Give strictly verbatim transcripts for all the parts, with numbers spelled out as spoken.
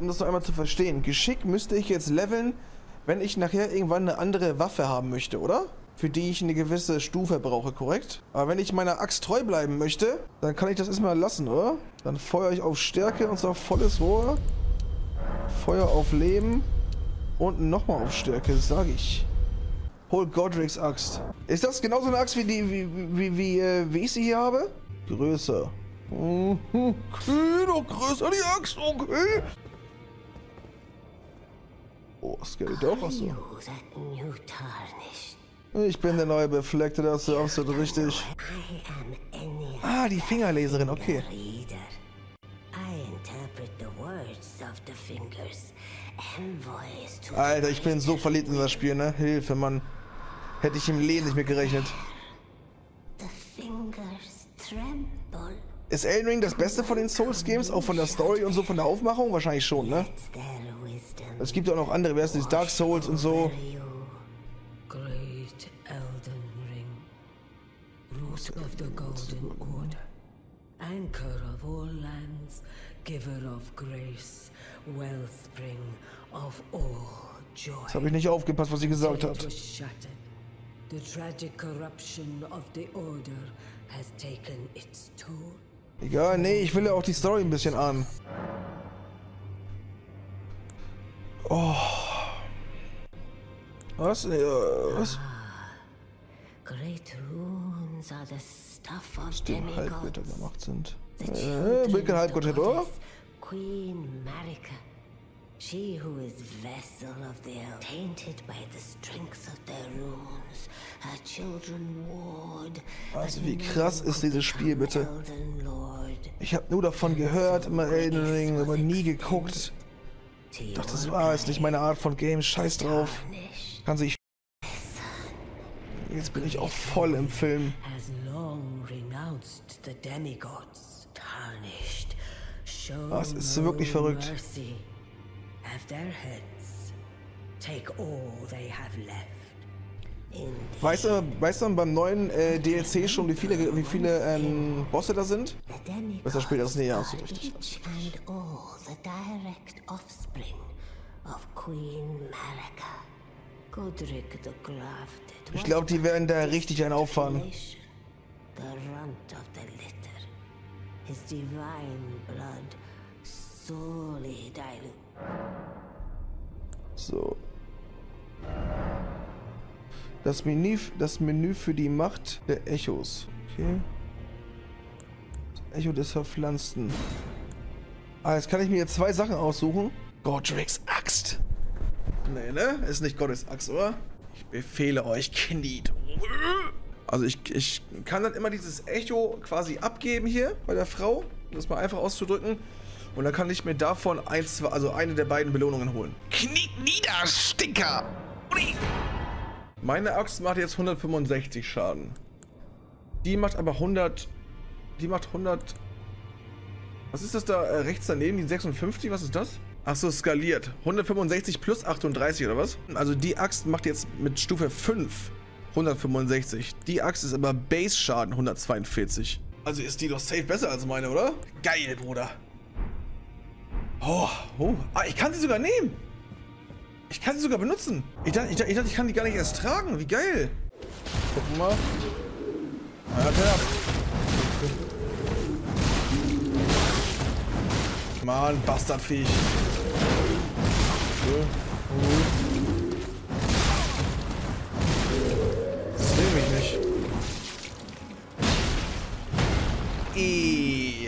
um das noch einmal zu verstehen. Geschick müsste ich jetzt leveln, wenn ich nachher irgendwann eine andere Waffe haben möchte, oder? Für die ich eine gewisse Stufe brauche, korrekt? Aber wenn ich meiner Axt treu bleiben möchte, dann kann ich das erstmal lassen, oder? Dann feuere ich auf Stärke und zwar volles Rohr. Feuer auf Leben. Und nochmal auf Stärke, sage ich. Hol Godric's Axt. Ist das genauso eine Axt wie die, wie, wie, wie, äh, wie ich sie hier habe? Größer. Okay, noch größer die Axt, okay. Oh, das geht auch was so. Ich bin der neue Befleckte, das ist absolut richtig. Ah, die Fingerleserin, okay. Alter, ich bin so verliebt in das Spiel, ne? Hilfe, Mann. Hätte ich im Leben nicht mit gerechnet. Ist Elden Ring das Beste von den Souls-Games? Auch von der Story und so, von der Aufmachung? Wahrscheinlich schon, ne? Es gibt ja auch noch andere, wer ist das? Dark Souls und so. Of the Golden Order, Anchor of all lands, Giver of grace, Wellspring of all joy. Das habe ich nicht aufgepasst, was sie gesagt hat. The tragic corruption of the Order has taken its toll. Egal, nee, ich will ja auch die Story ein bisschen ahnen. Oh. Was? Äh, was? Great runes are the stuff of Die Halbgötter demigods. gemacht sind. Äh, Wilken Halbgötter, oder? Queen Marika, she who is vessel of the earth, tainted by the strength of their runes, her children ward. Also wie krass ist dieses Spiel, bitte? Ich habe nur davon gehört, immer Elden Ring, aber nie geguckt. Doch das war jetzt nicht meine Art von Games, scheiß drauf. Kann sich. Jetzt bin ich auch voll im Film. Das ist wirklich verrückt. Weißt du, weißt du beim neuen äh, D L C schon, wie viele, wie viele ähm, Bosse da sind? Das ist später das näher, hast du richtig. Ich glaube, die werden da richtig einen auffahren. So. Das Menü, das Menü für die Macht der Echos. Okay. Das Echo des Verpflanzten. Ah, jetzt kann ich mir jetzt zwei Sachen aussuchen. Godric's Axt. Nee, ne? Ist nicht Gottes Axt, oder? Ich befehle euch, kniet. Also ich, ich kann dann immer dieses Echo quasi abgeben hier bei der Frau, um das mal einfach auszudrücken. Und dann kann ich mir davon eins, also eine der beiden Belohnungen holen. Kniet nieder, Stinker! Meine Axt macht jetzt hundertfünfundsechzig Schaden. Die macht aber hundert... Die macht hundert... Was ist das da äh, rechts daneben? Die sechsundfünfzig? Was ist das? Achso, skaliert. hundertfünfundsechzig plus achtunddreißig oder was? Also die Axt macht jetzt mit Stufe fünf hundertfünfundsechzig. Die Axt ist aber Base-Schaden hundertzweiundvierzig. Also ist die doch safe besser als meine, oder? Geil, Bruder. Oh, oh. Ah, ich kann sie sogar nehmen. Ich kann sie sogar benutzen. Ich dachte, ich, dachte, ich, dachte, ich kann die gar nicht erst tragen. Wie geil. Gucken wir mal. Ja, klar. Mann, Bastardviech. Das will mich nicht. I.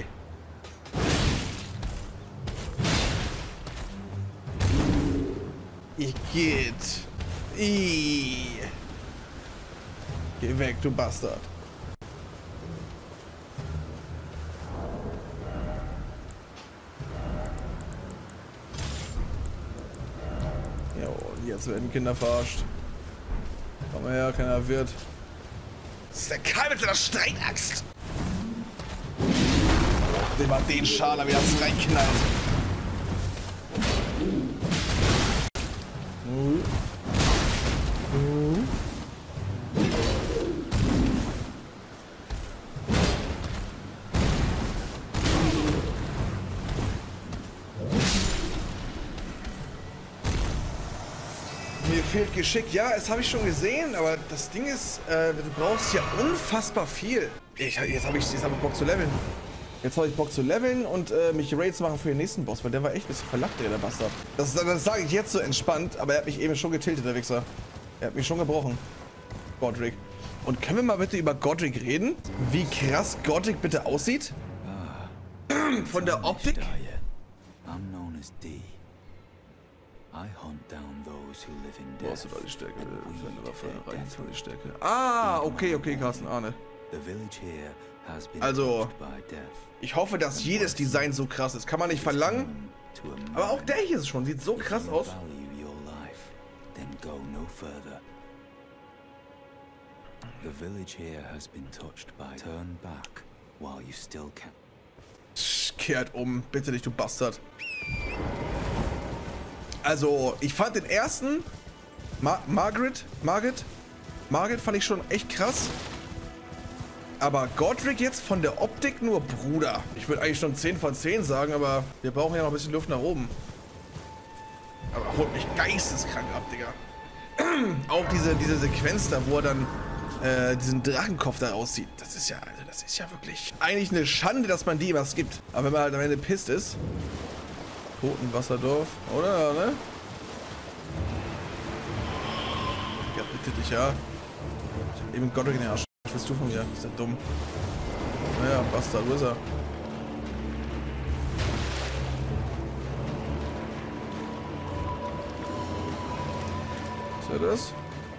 Ich geht. I. Geh weg, du Bastard. Jetzt werden Kinder verarscht. Komm mal her, keiner wird. Das ist der Kerl mit seiner Streitaxt. Nimm mal den Schaler, wie das reinknallt. Uh. Uh. Mir fehlt Geschick. Ja, das habe ich schon gesehen, aber das Ding ist, äh, du brauchst ja unfassbar viel. Ich, jetzt habe ich, jetzt hab ich Bock zu leveln. Jetzt habe ich Bock zu leveln und äh, mich Raids machen für den nächsten Boss, weil der war echt ein bisschen verlacht, der Bastard. Das, das sage ich jetzt so entspannt, aber er hat mich eben schon getiltet, der Wichser. Er hat mich schon gebrochen. Godric. Und können wir mal bitte über Godric reden? Wie krass Godric bitte aussieht? Von der Optik? Wo hast du da die Stärke? Für eine Waffe reichen für die Stärke. Ah, okay, okay, Carsten, ahne. Also, ich hoffe, dass jedes Design so krass ist. Kann man nicht verlangen. Aber auch der hier ist schon, sieht so krass aus. Kehrt um, bitte dich, du Bastard. Also, ich fand den ersten, Ma Margaret, Margaret, Margaret fand ich schon echt krass. Aber Godric jetzt von der Optik nur, Bruder. Ich würde eigentlich schon zehn von zehn sagen, aber wir brauchen ja noch ein bisschen Luft nach oben. Aber holt mich geisteskrank ab, Digga. Auch diese, diese Sequenz da, wo er dann äh, diesen Drachenkopf da rauszieht. Das ist ja, also das ist ja wirklich eigentlich eine Schande, dass man die was gibt. Aber wenn man halt am Ende pisst ist. Totenwasserdorf, oder? Ne? Ja, bitte dich, ja. Ich hab eben Godric in den Arsch. Was willst du von mir? Ist ja dumm. Naja, Bastard, wo ist er? Ist er das?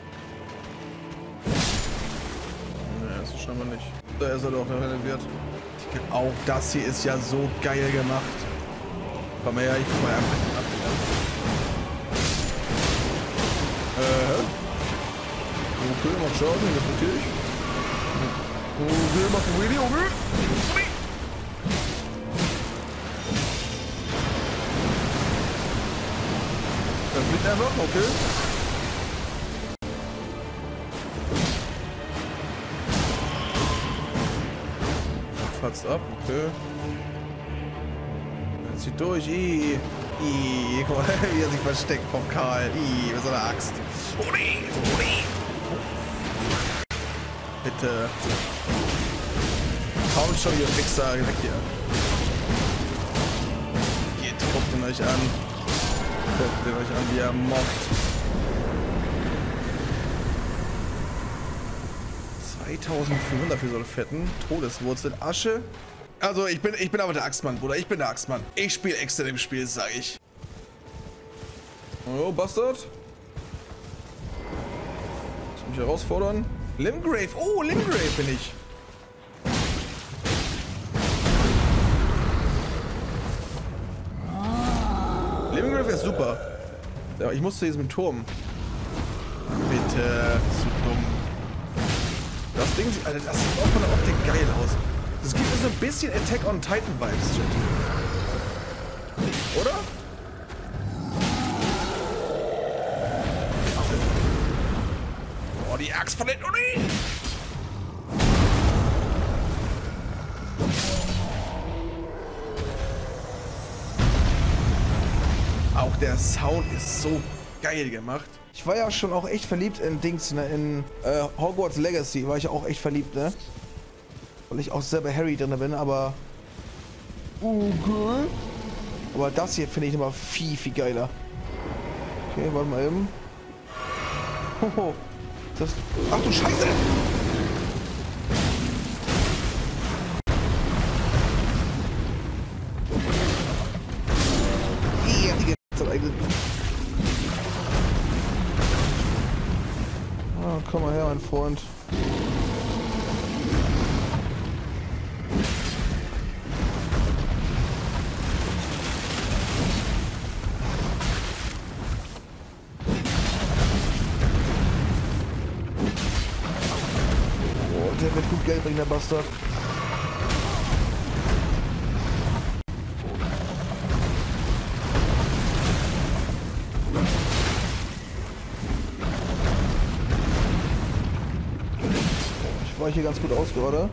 Ne, ist er scheinbar nicht. Da ist er doch, der renoviert. Auch das hier ist ja so geil gemacht. Komm mal her, ich guck mal einfach ab. Äh. Okay, mal schauen, das natürlich. Okay, mach ein Video, okay? Das fliegt einfach, okay. Fatzt ab, okay. Jetzt zieht durch, ih. Ih, guck mal, wie er sich versteckt vom Karl. Ih, mit so einer Axt. Ui, ui. Bitte. Kommt schon, ihr Wichser, weg hier. Geht, guckt ihn euch an. Guckt ihn euch an, wie er mobbt. zweitausendfünfhundert für so eine fetten Todeswurzel. Asche. Also, ich bin, ich bin aber der Axtmann, Bruder. Ich bin der Axtmann. Ich spiele extra im Spiel, sag ich. Oh, Bastard. Lass mich herausfordern. Limgrave. Oh, Limgrave bin ich. Limgrave ist super. Ja, ich muss zu diesem Turm. Bitte. Zu dumm. Das Ding sieht, Alter, das sieht auch von der Optik geil aus. Das gibt mir so ein bisschen Attack on Titan Vibes, Chat. Oder? Oh, die Axt von den Uni! Auch der Sound ist so geil gemacht. Ich war ja schon auch echt verliebt in Dings, ne, in äh, Hogwarts Legacy war ich auch echt verliebt, ne? Weil ich auch selber Harry drin bin, aber... Okay. Aber das hier finde ich immer viel, viel geiler. Okay, warte mal eben. Hoho. Das... Ach du Scheiße! Ja, die geht eigentlich. Ah, komm mal her, mein Freund. Der wird gut Geld bringen, der Bastard. Ich war hier ganz gut aus gerade.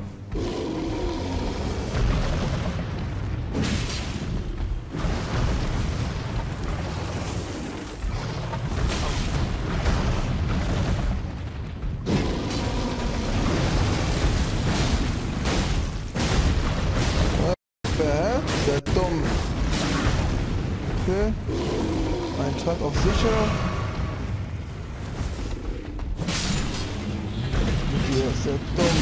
Okay. Ein Tag auf sicher. Hier ist ja dumm.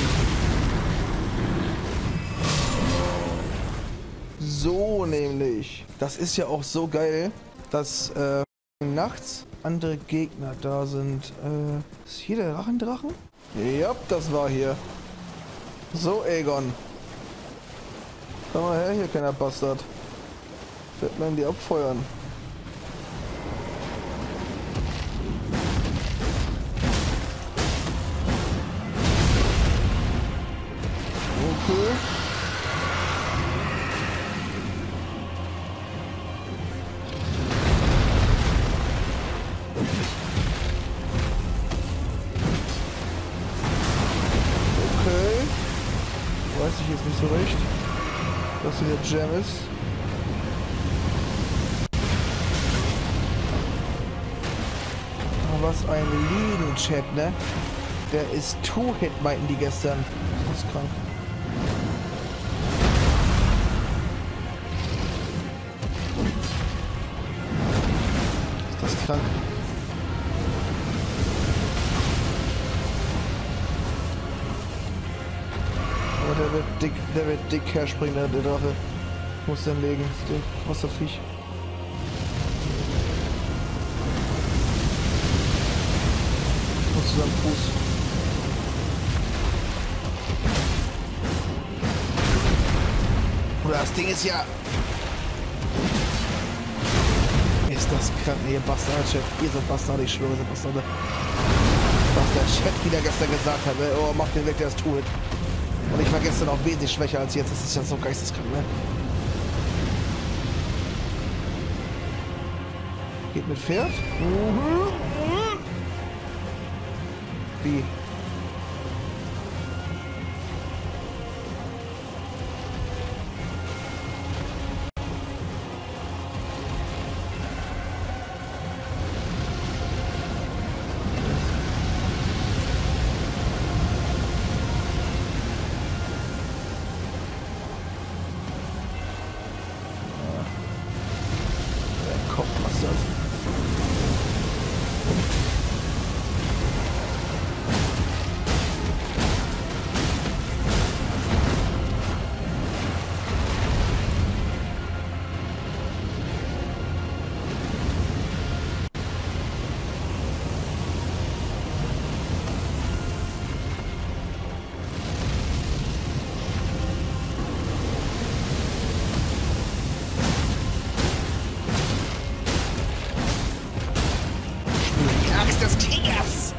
So nämlich. Das ist ja auch so geil, dass äh, nachts andere Gegner da sind. Äh, ist hier der Rachendrachen? Ja, das war hier. So, Aegon. Komm mal her, hier, kleiner Bastard. Wird man die abfeuern. Okay. Okay. Weiß ich jetzt nicht so recht, was hier der Jam ist. Aber was ein Lieden-Chat, ne? Der ist Two-Hit, meinten die gestern. Das ist krank. Ist das krank? Aber der wird dick, der wird dick herspringen, der, der Drache. Muss dann legen, das Ding. Wasserviech. Muss zu seinem Fuß. Oder das Ding ist ja... Ist das krank? Nee, ihr Bastard-Chat. Ihr seid Bastard, ich schwöre, ihr seid Bastarde. Was der Chat wieder gestern gesagt hat, ne? Oh, macht den weg, der ist Two-Hit. Und ich war gestern auch wesentlich schwächer als jetzt. Das ist ja so geisteskrank, ne? Geht mit Pferd? Mhm. Wie? Des Kriegers!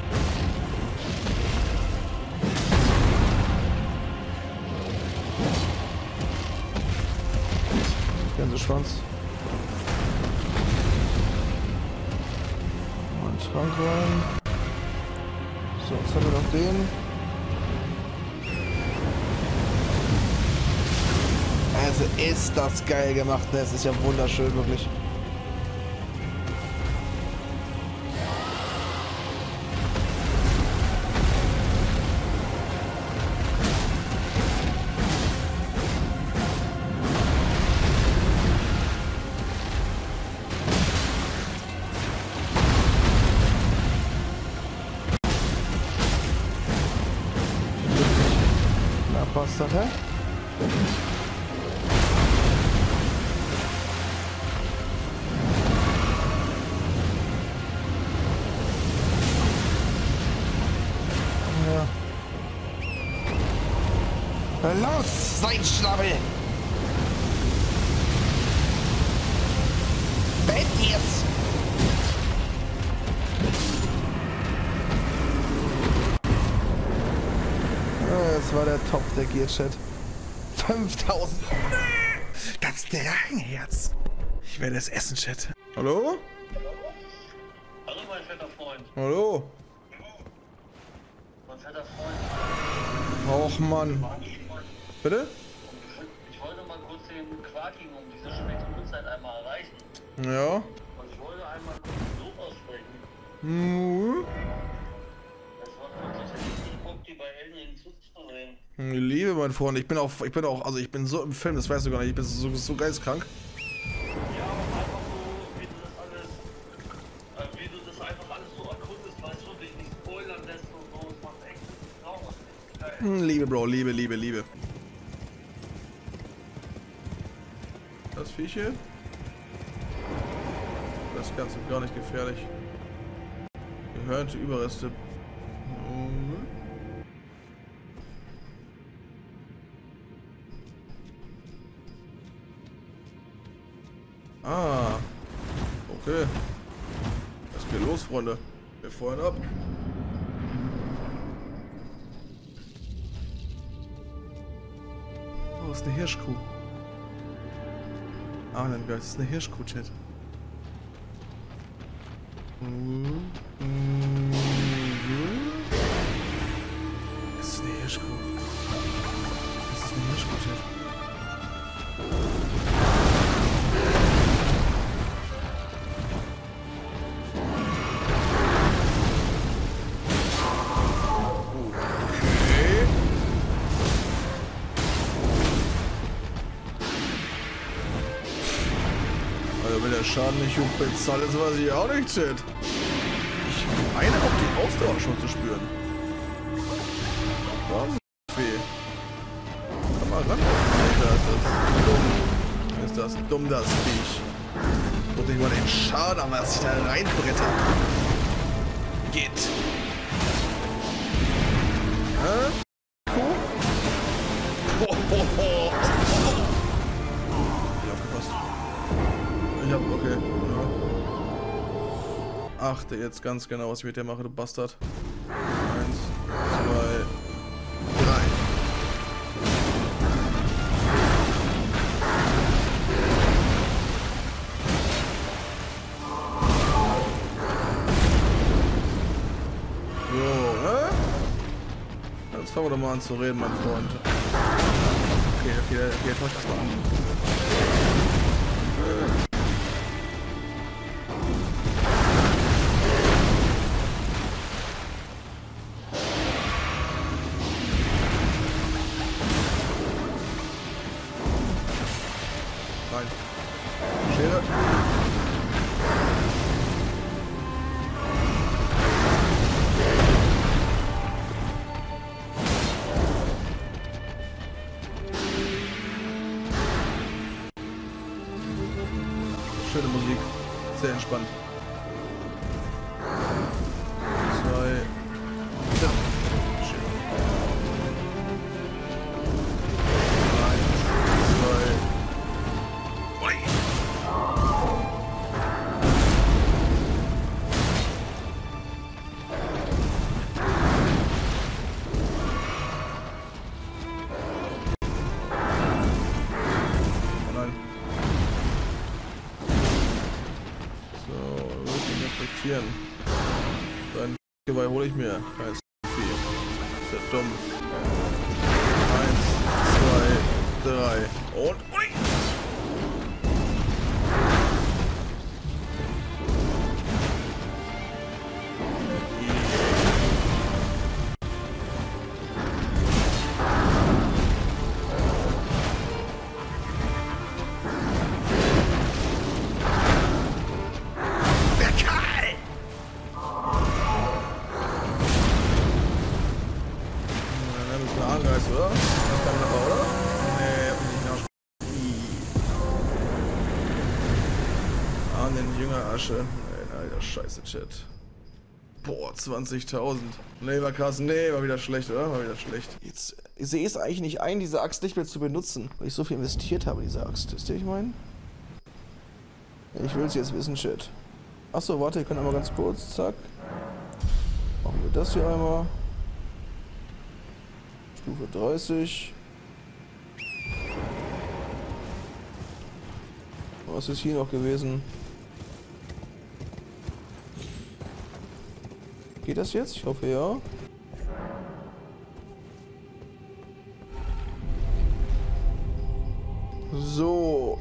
Gänseschwanz. Und Schrank rein. So, jetzt haben wir noch den. Also ist das geil gemacht, ne? Es ist ja wunderschön, wirklich. Bastard, hä? Ja. Los, sein Schnabel! Bett jetzt! Das war der Topf der Gear-Chat. fünftausend. Das Drachenherz. Ich werde es essen, Chat. Hallo? Hallo, mein fetter Freund. Hallo? Mein fetter Freund. Och, Mann. Bitte? Ich wollte mal kurz den Quarking um diese späte Uhrzeit einmal erreichen. Ja. Und ich wollte einmal kurz den Lob aussprechen. Mhm. Das war wirklich richtig Bock, die bei Elden Ring zuzusehen. Liebe, mein Freund, ich bin auch, ich bin auch, also ich bin so im Film, das weißt du gar nicht, ich bin so, so geisteskrank. Ja, aber einfach so Liebe, Bro, Liebe, Liebe, Liebe. Das Viech hier? Das ist ganz und gar nicht gefährlich. Gehörte Überreste. Mhm. Ah. Okay. Was geht los, Freunde? Wir feuern ab. Oh, das ist eine Hirschkuh. Ah, nein, Geist, das ist eine Hirschkuh, Chat. Mhm. Mhm. Das ist eine Hirschkuh. Das ist eine Hirschkuh, Chat. Wenn der Schaden nicht hoch bezahlt ist, weiß ich auch nicht, Chat. Ich meine auch die Ausdauer schon zu spüren. Warum? Fee. Komm mal ran. Alter, ist das dumm. Ist das dumm, das Viech. Guck nicht mal den Schaden an, was ich da reinbretter. Geht. Hä? Kuh? Ho, ho, ho. Ich hab, okay, ja. Achte jetzt ganz genau, was ich mit dir mache, du Bastard. Eins, zwei, drei. So, hä? Jetzt fangen wir doch mal an zu reden, mein Freund. Okay, okay, okay, jetzt mach ich erstmal an. Äh. Nein. Schere. Schöne Musik. Sehr entspannt. Zwei. Ja. Schön. Eins, zwei. Ui. Oh nein. So, wir müssen respektieren. Dein Geweih hole ich mir. Kein Vieh. Ist ja dumm. Eins, zwei, drei. Und ui! Angreift, oder? Das kann man aber, oder? Nee, hab mich nicht nach. An den Jüngerasche. Nee, alter Scheiße, Chat. Boah, zwanzigtausend. Nee, war krass. Nee, war wieder schlecht, oder? War wieder schlecht. Jetzt sehe ich es eigentlich nicht ein, diese Axt nicht mehr zu benutzen, weil ich so viel investiert habe, diese Axt. Wisst ihr, was ich meine? Ich will es jetzt wissen, Chat. Achso, warte, ihr könnt einmal ganz kurz. Zack. Machen wir das hier einmal. Stufe dreißig. Was ist hier noch gewesen? Geht das jetzt? Ich hoffe ja. So.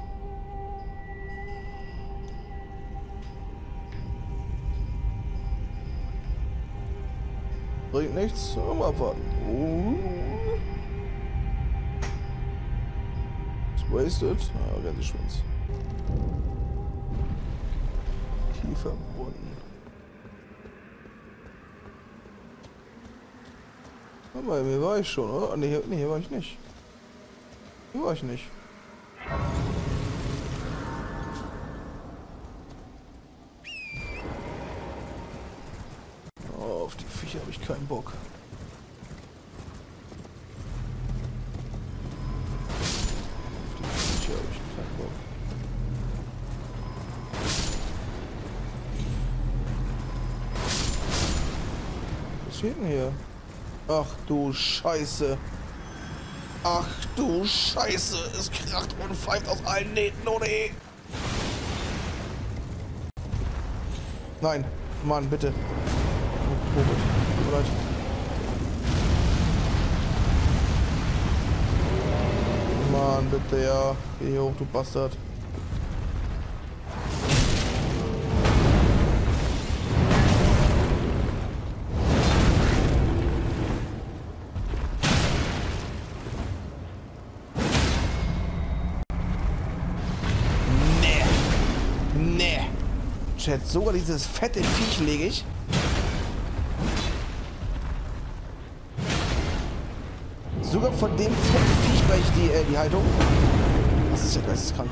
Bringt nichts. Mal abwarten. Oh. Ist wasted. Ah, Renteschwanz. Tiefer Brunnen. Aber hier war ich schon, oder? Ne, hier, nee, hier war ich nicht. Hier war ich nicht. Oh, auf die Viecher habe ich keinen Bock. Auf die Viecher habe ich keinen Bock. Was steht denn hier? Ach du Scheiße. Ach du Scheiße. Es kracht und pfeift aus allen Nähten ohne E. Nein. Mann, bitte. Oh, gut. Tut mir leid. Mann, bitte, ja. Geh hier hoch, du Bastard. Chat, sogar dieses fette Viech lege ich. Sogar von dem fetten Viech gleich die, äh, die Haltung. Das ist ja geisteskrank.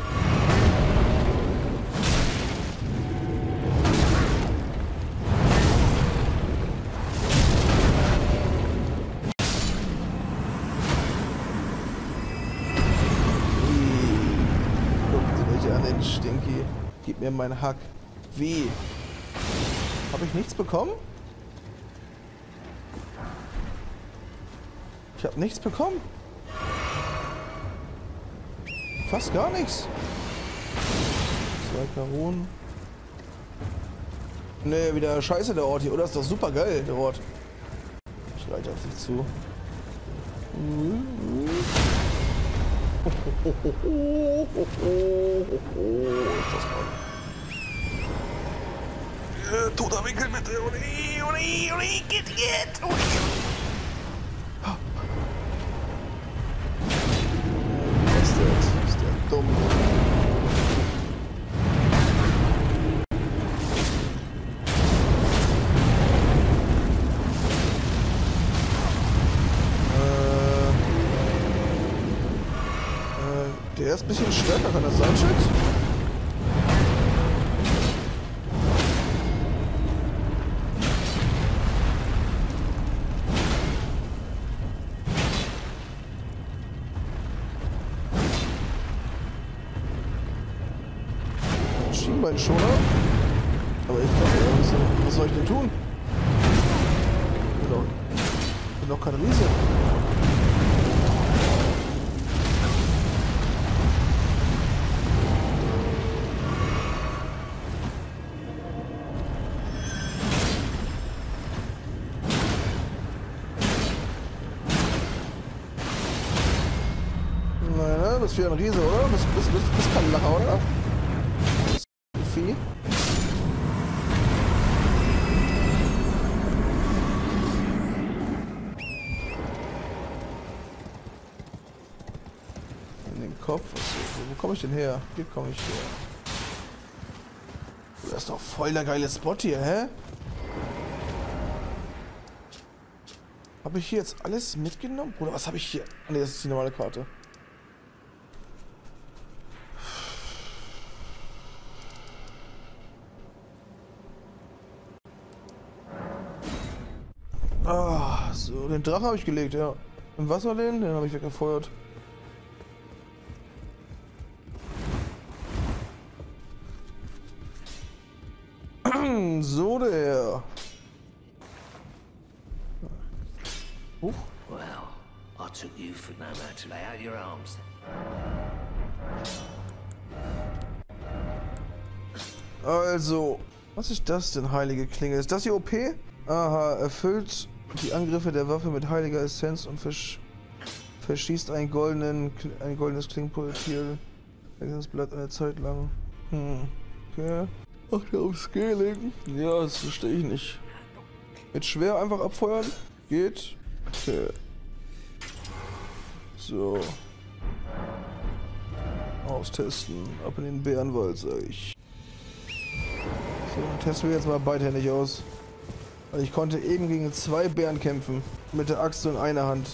Guckt euch an den Stinky. Gib mir meinen Hack. Wie? Habe ich nichts bekommen? Ich habe nichts bekommen. Fast gar nichts. Zwei Karonen. Ne, wieder scheiße der Ort hier, oder? Ist doch super geil, der Ort. Ich reite auf dich zu. Ist das toll. Toter Winkel mit der Uni, Uni, Uni, geht, geht, Uni. Was ist der? Ist der dumm? Äh, äh, der ist ein bisschen stärker, kann das sein, Chat? Schienbeinschoner. Aber ich glaube, was, was soll ich denn tun? Ich bin doch, ich bin doch kein Riese. Nein, ne? Bist wieder ein Riese, oder? Bist, bist, bist, bist kein Lacher, oder? Vieh. In den Kopf. Wo komme ich denn her? Hier komme ich her. Das ist doch voll der geile Spot hier, hä? Habe ich hier jetzt alles mitgenommen? Oder was habe ich hier? Ah, ne, das ist die normale Karte. Ah, so, den Drachen habe ich gelegt, ja. Im Wasser den, den habe ich weggefeuert. So der. Huch. Well, I took you for no man to lay out your arms. Also, was ist das denn, heilige Klinge? Ist das hier O P? Aha, erfüllt die Angriffe der Waffe mit heiliger Essenz und versch verschießt einen goldenen, ein goldenes Klingenprojektil. Das bleibt eine Zeit lang. Hm, okay. Ach, der auf Scaling? Ja, das verstehe ich nicht. Mit schwer einfach abfeuern? Geht? Okay. So. Austesten. Ab in den Bärenwald, sag ich. So, dann testen wir jetzt mal beidhändig aus. Also ich konnte eben gegen zwei Bären kämpfen. Mit der Axt in einer Hand.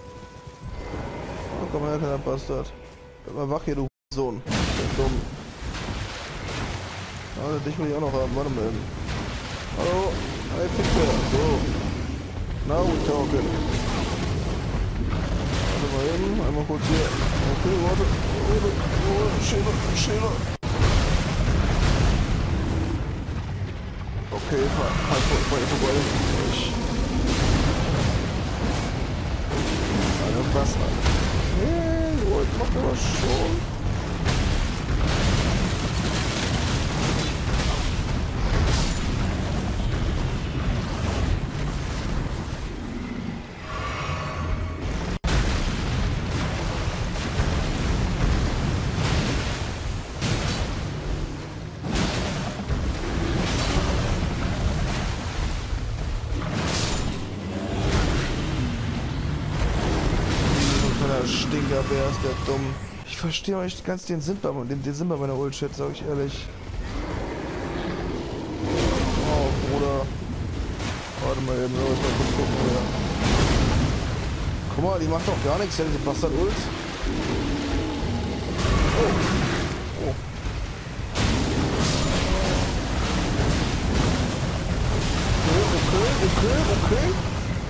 Oh, komm her, kleiner Bastard. Bleib mal wach hier, du Sohn. Der dumm. Ah, dich will ich auch noch haben. Warte mal eben. Hallo. Hi, Ficker. So. Now we talking. Warte mal eben. Einmal kurz hier. Okay, warte. Warte. Warte. Schäler. Schäler. Okay, fahr, fahr, fahr, fahr vorbei. Ich. Alter, was? Hey, Leute, macht aber schon. Stinkerbär ist der dumm. Ich verstehe auch nicht ganz den Sinn bei, den, den Sinn bei meiner Ult-Shit, sag ich ehrlich. Oh, Bruder. Warte mal eben, so, ich mal kurz gucken, ja. Guck mal, die macht doch gar nichts, diese Bastard-Ult. Oh. Oh. Okay, okay, okay, okay.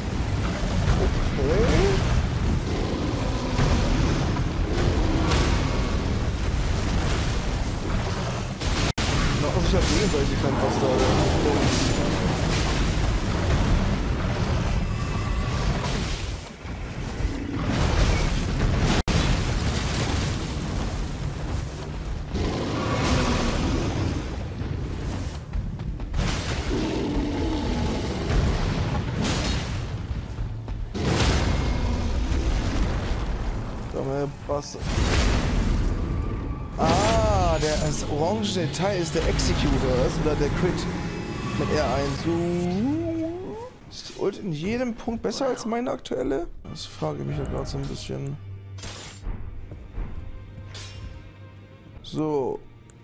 Okay. Ich hab gegenseitig keinen Bastard. Komm her, Bastard. Ah, der das orange Detail ist der Executor, das ist oder der Crit mit R eins. So. Ist die Ult in jedem Punkt besser als meine aktuelle? Das frage ich mich ja gerade so ein bisschen. So.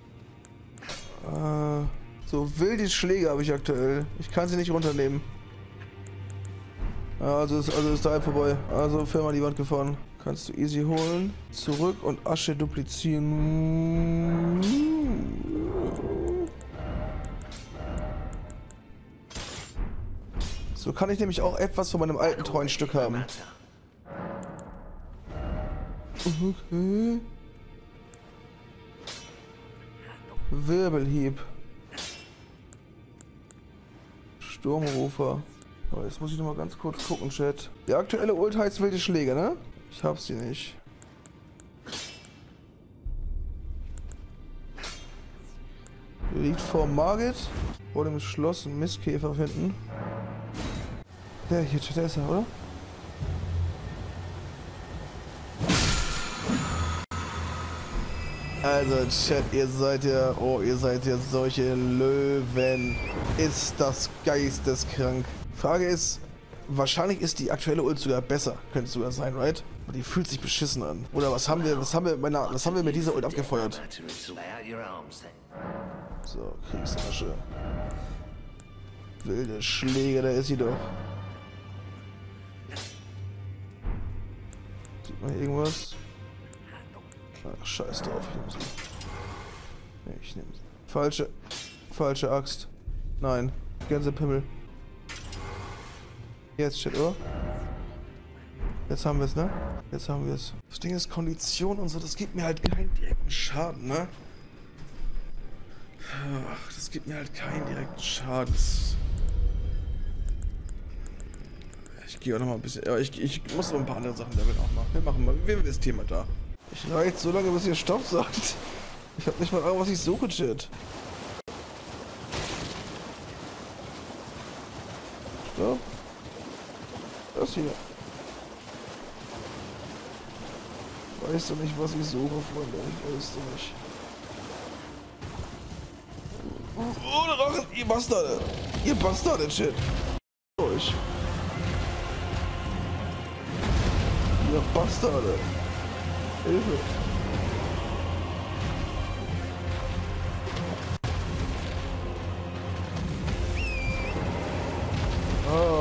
Äh, so, wilde Schläge habe ich aktuell. Ich kann sie nicht runternehmen. Also ist, also ist da vorbei. Also Firma an die Wand gefahren. Kannst du easy holen. Zurück und Asche duplizieren. So kann ich nämlich auch etwas von meinem alten treuen Stück haben. Okay. Wirbelhieb. Sturmrufer. Aber jetzt muss ich noch mal ganz kurz gucken, Chat. Die aktuelle Ult heißt wilde Schläge, ne? Ich hab sie nicht. Hier liegt vor Margit. Vor dem Schloss ein Mistkäfer finden. Der hier, Chat, der ist er, oder? Also Chat, ihr seid ja, oh, ihr seid ja solche Löwen. Ist das geisteskrank. Frage ist, wahrscheinlich ist die aktuelle Ult sogar besser. Könnte es sogar sein, right? Aber die fühlt sich beschissen an. Oder was haben wir, was haben wir, meine, was haben wir mit dieser Ult abgefeuert? So, Kriegsasche. Wilde Schläge, da ist sie doch. Sieht man hier irgendwas? Ach, scheiß drauf, ich nehme sie. Nee, ich nehme sie. Falsche, falsche Axt. Nein, Gänsepimmel. Jetzt steht, oder? Jetzt haben wir es, ne? Jetzt haben wir es. Das Ding ist Kondition und so, das gibt mir halt keinen direkten Schaden, ne? Ach, das gibt mir halt keinen direkten Schaden. Ich gehe auch noch mal ein bisschen. Ja, ich, ich muss noch ein paar andere Sachen leveln auch machen. Wir machen mal. Wir haben das Thema da. Ich reiche so lange, bis ihr Stopp sagt. Ich hab nicht mal Ahnung, was ich suche, Chat. Stopp. Das hier. Weißt du nicht, was ich suche, Freunde? Ich weiß du nicht. Oh, der Rachen! Ihr Bastarde! Ihr Bastarde, Chat! Euch! Ihr Bastarde! Hilfe!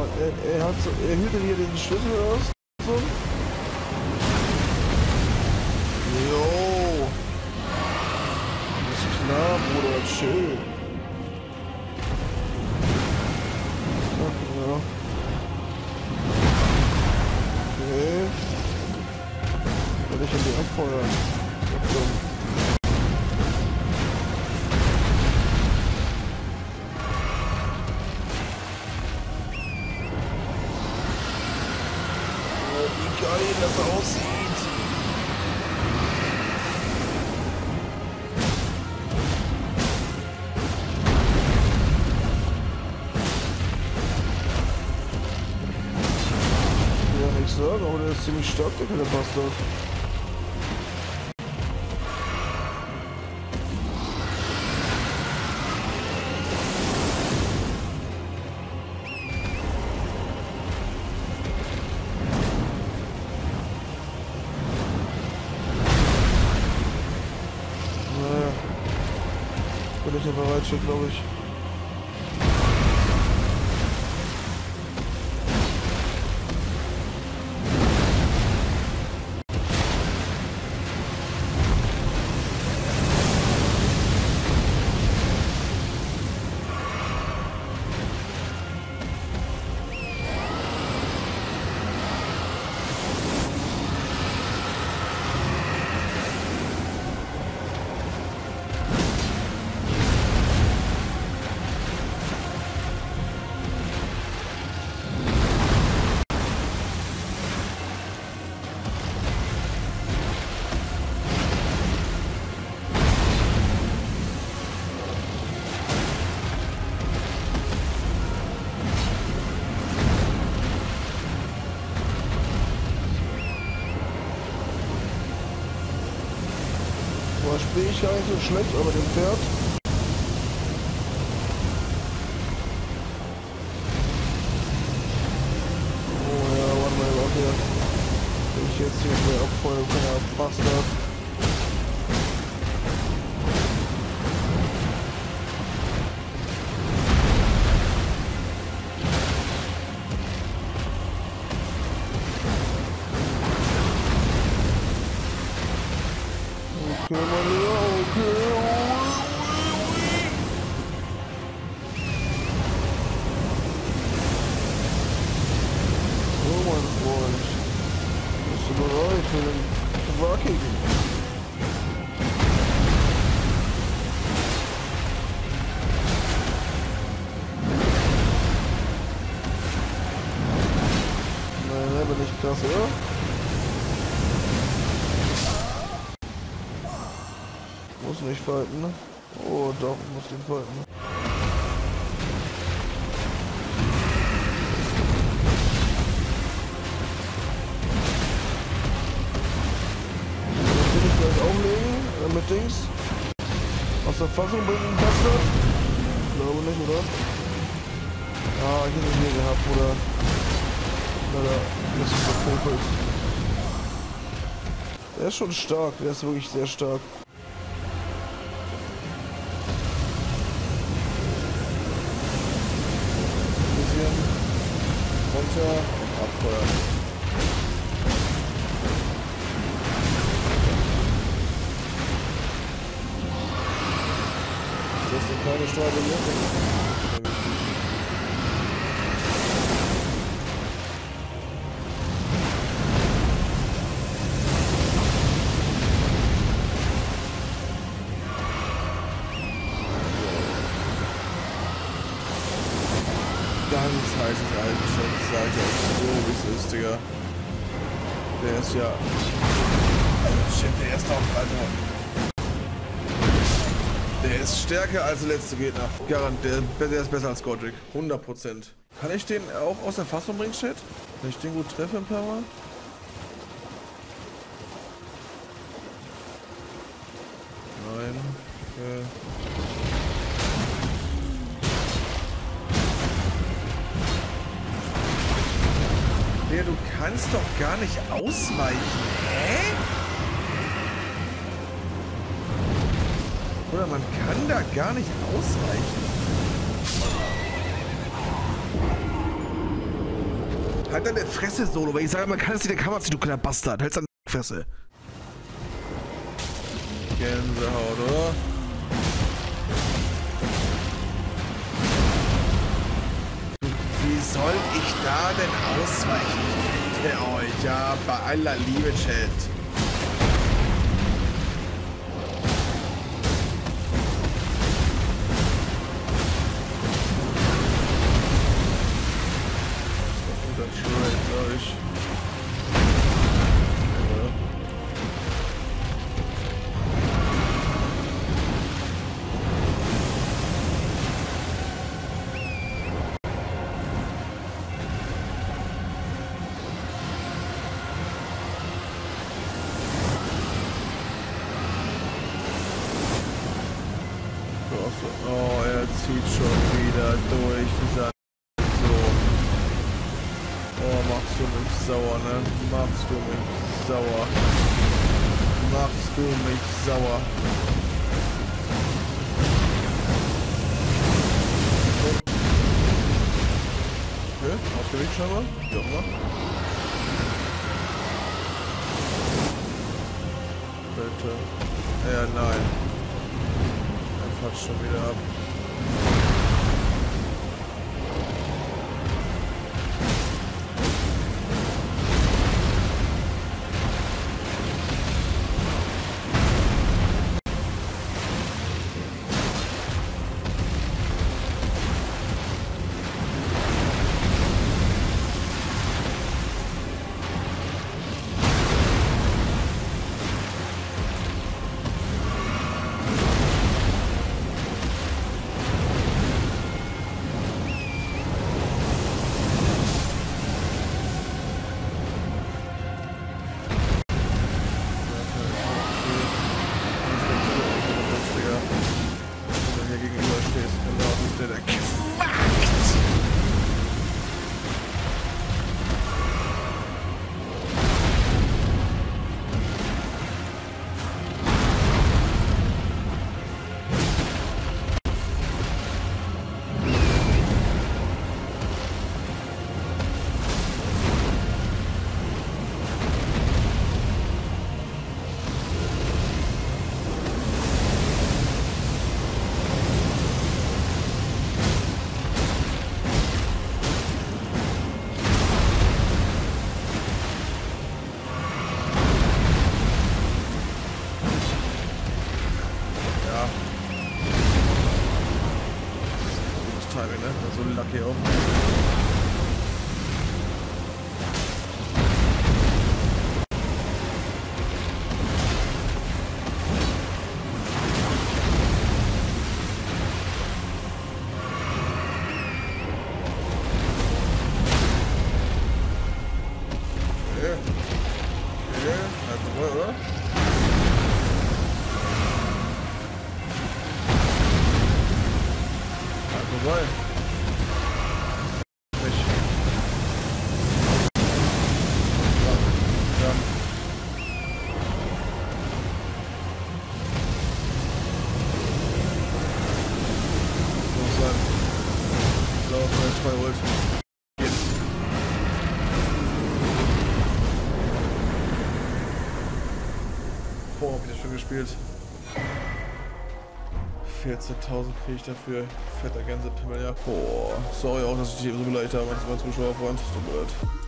er, er hat so, er hütet hier den Schlüssel aus. So. Jo. Ist klar, Bruder, chill. Ach, ja. Okay. Soll ich in die abfeuern? So dumm. Wie geil das aussieht. Ich will ja nichts sagen, aber der ist ziemlich stark, der kleine Bastard. Bin ich in Bereitschaft, glaube ich. Boah, spiele ich gar nicht so schlecht, aber dem Pferd. Oh ja, warte mal, okay. Wenn ich jetzt hier schnell abfeuern kann, ja, Bastard. Okay, mein Lieber, okay. Oh, mein Freund. Bist du bereit für den Wackigen? Nein, nein, bin ich krass, oder? Muss nicht fighten, ne? Oh doch, muss den fighten, ne? Das will ich gleich auflegen, äh, mit Dings. Aus der Fassung bringen, Bastard? Glaube nicht, oder? Ah, ich hätte ihn hier gehabt, oder? Na da, das ist verpopelt. Der ist schon stark, der ist wirklich sehr stark. Runter und abfeuern. Ist das eine kleine Strategie? Ganz heißes Eigenschaften, sag ich euch so, wie es ist, Digga. Der ist ja... Alter, shit, der ist doch, Alter. Der ist stärker als der letzte Gegner. Garant, der, der ist besser als Godric. hundert Prozent. Kann ich den auch aus der Fassung bringen, Chat? Wenn ich den gut treffe ein paar Mal? Nein. Okay. Ja, du kannst doch gar nicht ausweichen. Hä? Oder man kann da gar nicht ausweichen. Halt deine Fresse, Solo, weil ich sage, man kann es nicht in der Kamera ziehen, du kleiner Bastard. Halt deine Fresse. Gänsehaut, oder? Wie soll ich da denn ausweichen? Ich bitte euch, ja, bei aller Liebe, Chat. Oh, er zieht schon wieder durch, dieser so. Oh, machst du mich sauer, ne? Machst du mich sauer. Machst du mich sauer. Okay, ausgewichen scheinbar. Wie auch immer. Bitte. Ja, nein. Er fuckt schon wieder ab. So lucky auch. Okay. Okay. Halt vorbei, oder? Halt vorbei. zwei Volt. Jetzt. Boah, hab ich das schon gespielt. vierzehntausend kriege ich dafür. Fetter Gänsepimmel, ja. Boah, sorry auch, dass ich die so beleidigt habe, mein Zuschauerfreund. Tut mir leid.